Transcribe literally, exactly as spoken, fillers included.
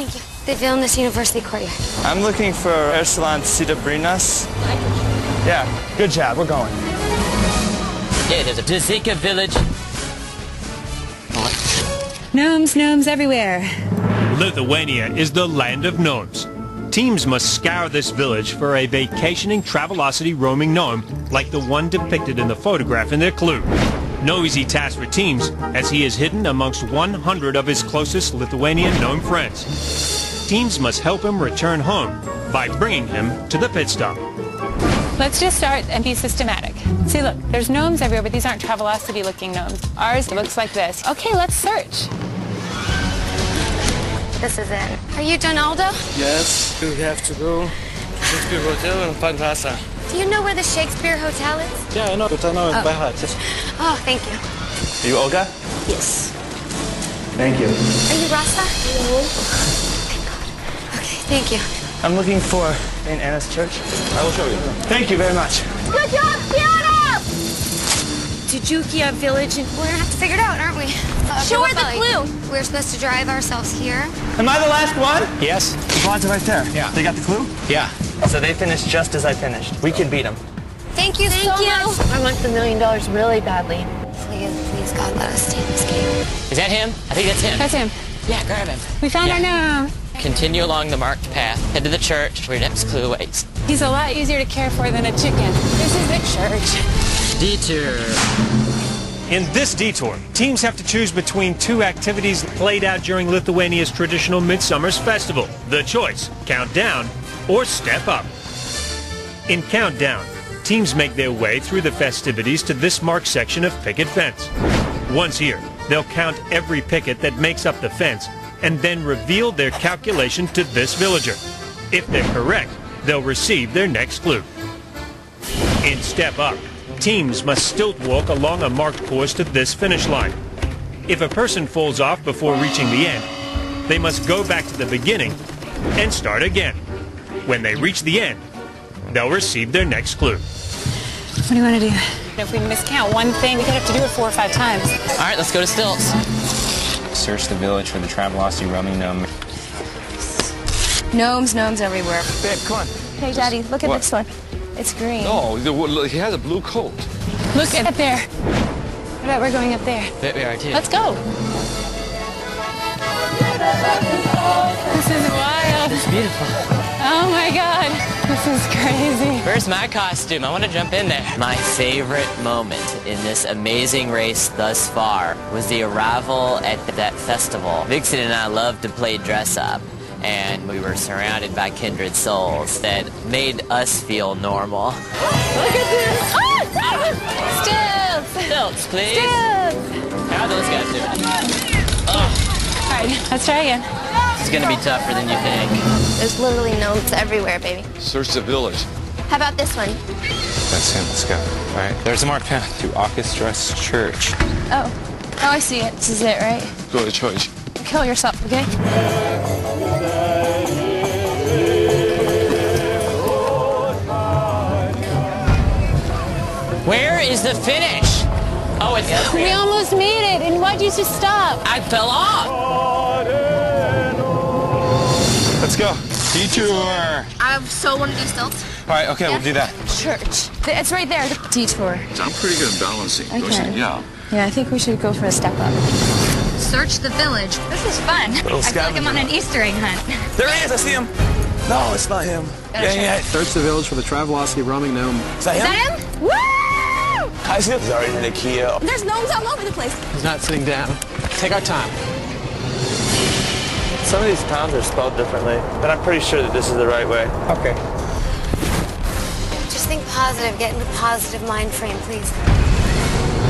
Thank you. The Vilnius University courtyard. I'm looking for Ursulan Sidabrinas. Yeah, good job. We're going. Yeah, there's a Dzika village. Gnomes, gnomes everywhere. Lithuania is the land of gnomes. Teams must scour this village for a vacationing Travelocity roaming gnome like the one depicted in the photograph in their clue. No easy task for Teams, as he is hidden amongst one hundred of his closest Lithuanian gnome friends. Teams must help him return home by bringing him to the pit stop. Let's just start and be systematic. See, look, there's gnomes everywhere, but these aren't Travelocity-looking gnomes. Ours looks like this. Okay, let's search. This is it. Are you done, Aldo? Yes, we have to go. Shakespeare Hotel and Panvasa. Do you know where the Shakespeare Hotel is? Yeah, I know, but I know it Oh. by heart. Oh, thank you. Are you Olga? Yes. Thank you. Are you Rasta? No. Thank God. Okay, thank you. I'm looking for Saint Anna's Church. I will show you. Thank you very much. Good job, Fiona! Tujukia Village, and we're gonna have to figure it out, aren't we? Uh, Show her the clue. We're supposed to drive ourselves here. Am I the last one? Yes. The blondes are right there. Yeah. They got the clue? Yeah. So they finished just as I finished. We can beat them. Thank you Thank so you. much. I want the million dollars really badly. Please, please, God, let us take this game. Is that him? I think that's him. That's him. Yeah, grab him. We found Yeah. our gnome. Continue along the marked path. Head to the church where your next clue waits. He's a lot easier to care for than a chicken. This is the church. Detour. In this detour, teams have to choose between two activities played out during Lithuania's traditional Midsummer's Festival. The choice, count down or step up. In Countdown, teams make their way through the festivities to this marked section of picket fence. Once here, they'll count every picket that makes up the fence and then reveal their calculation to this villager. If they're correct, they'll receive their next clue. In Step Up, teams must stilt walk along a marked course to this finish line. If a person falls off before reaching the end, they must go back to the beginning and start again. When they reach the end, they'll receive their next clue. What do you want to do? If we miscount one thing, we could have to do it four or five times. All right, let's go to Stilts. Search the village for the Travelocity roaming gnome. Gnomes, gnomes everywhere. Babe, come on. Hey, Daddy, look at What? this one. It's green. No, the- he has a blue coat. Look at up there. What about we're going up there? Bet we are too. Let's go. This is wild. It's beautiful. Oh my God. This is crazy. Where's my costume? I want to jump in there. My favorite moment in this amazing race thus far was the arrival at that festival. Vixen and I love to play dress up, and we were surrounded by kindred souls that made us feel normal. Look at this. Oh, Stilts. Stilts, please. Stilts. How are those guys doing? Oh, All right, let's try again. it's going to be tougher than you think. There's literally gnomes everywhere, baby. Search the village. How about this one? That's him. Let's go. All right. There's a marked path to Orchestra's church. Oh. Oh, I see it. This is it, right? Go to church. Kill yourself, okay? Where is the finish? Oh, it's up We there. almost made it, and why'd you just stop? I fell off. Let's go. Detour. I so want to do stilts. All right. Okay, we'll do that. Church. It's right there, the detour. I'm pretty good at balancing. I don't you? can. Yeah. Yeah, I think we should go for a step up. Search the village. This is fun. I feel like I'm on an Easter egg hunt. There he is. I see him. No, it's not him. Yeah, yeah. Search the village for the Travelocity roaming gnome. Is that Is him? that him? Woo! I see him. He's already in the Kia. There's gnomes all over the place. He's not sitting down. Take our time. Some of these towns are spelled differently, but I'm pretty sure that this is the right way. Okay. Just think positive. Get into positive mind frame, please.